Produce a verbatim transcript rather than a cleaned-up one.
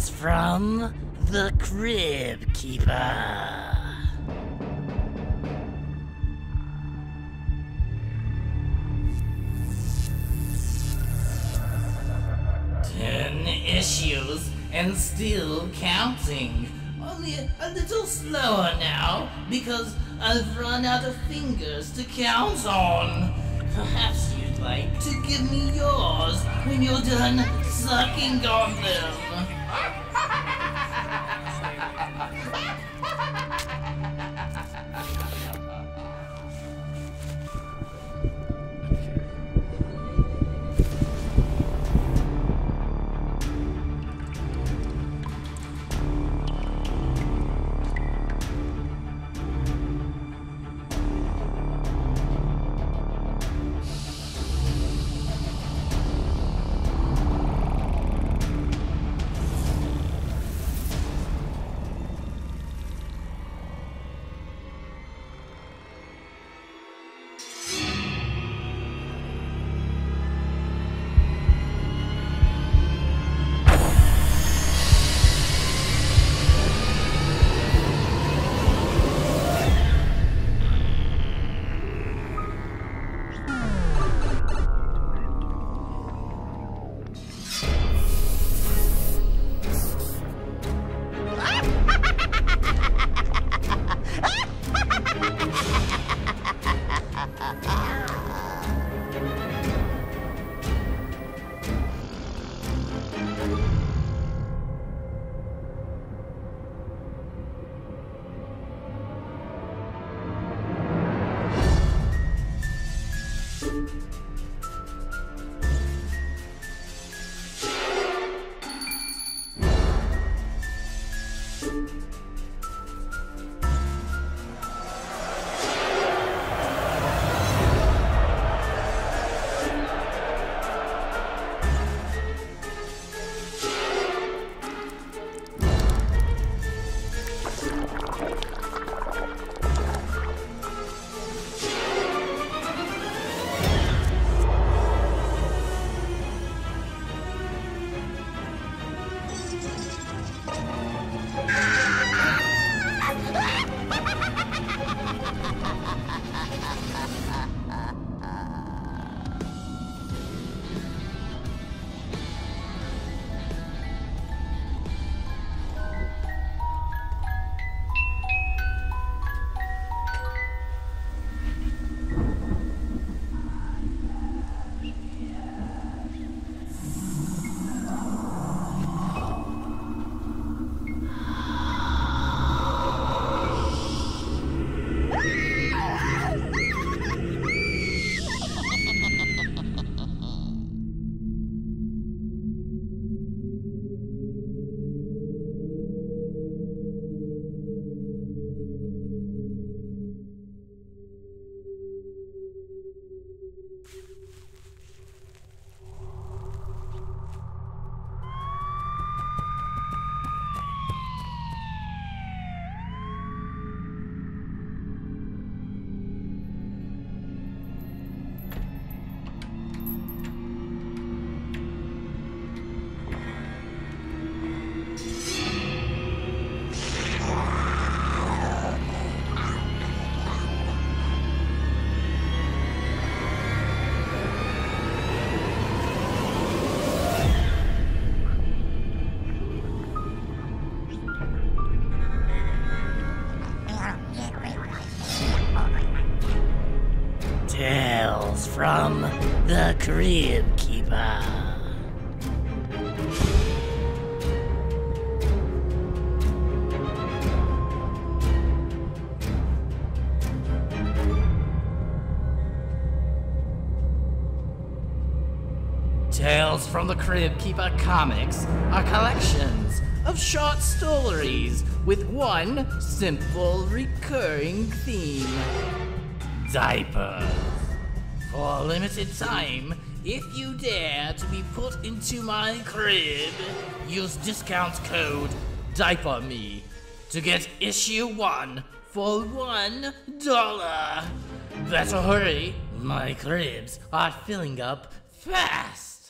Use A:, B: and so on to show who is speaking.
A: Tales from the Crib Keeper. Ten issues and still counting. Only a little slower now because I've run out of fingers to count on. Perhaps you'd like to give me yours when you're done sucking on them. Tales from the Crib Keeper. Tales from the Crib Keeper comics are collections of short stories with one simple recurring theme. Diapers. For a limited time, if you dare to be put into my crib, use discount code DIAPERME to get issue one for one dollar. Better hurry, my cribs are filling up fast.